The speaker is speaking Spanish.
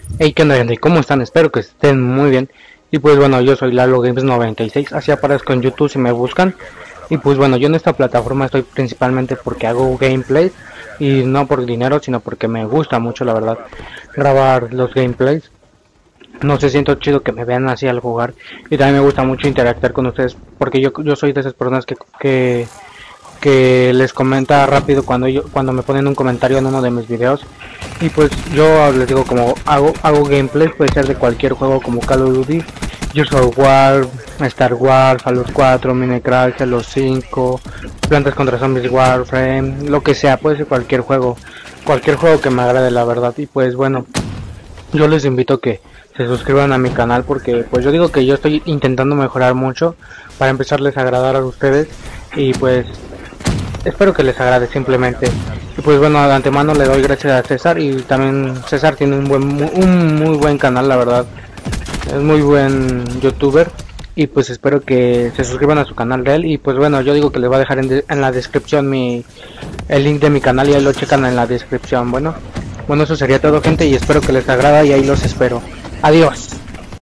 Hey, ¿qué onda, gente? ¿Cómo están? Espero que estén muy bien. Y pues bueno, yo soy Lalo Games 96, así aparezco en YouTube si me buscan. Y pues bueno, yo en esta plataforma estoy principalmente porque hago gameplays y no por dinero, sino porque me gusta mucho, la verdad, grabar los gameplays. No sé, siento chido que me vean así al jugar y también me gusta mucho interactuar con ustedes porque yo soy de esas personas que les comenta rápido cuando me ponen un comentario en uno de mis videos. Y pues yo les digo, como hago gameplay, puede ser de cualquier juego como Call of Duty, Gears of War, Star Wars, Fallout 4, Minecraft, Halo 5, Plantas contra Zombies, Warframe, lo que sea, puede ser cualquier juego que me agrade, la verdad. Y pues bueno, yo les invito a que se suscriban a mi canal porque pues yo digo que yo estoy intentando mejorar mucho para empezarles a agradar a ustedes. Y pues espero que les agrade simplemente. Y pues bueno, de antemano le doy gracias a César, y también César tiene un muy buen canal, la verdad. Es muy buen youtuber. Y pues espero que se suscriban a su canal de él. Y pues bueno, yo digo que les voy a dejar en la descripción el link de mi canal y ahí lo checan en la descripción. Bueno, eso sería todo, gente, y espero que les agrada y ahí los espero. Adiós.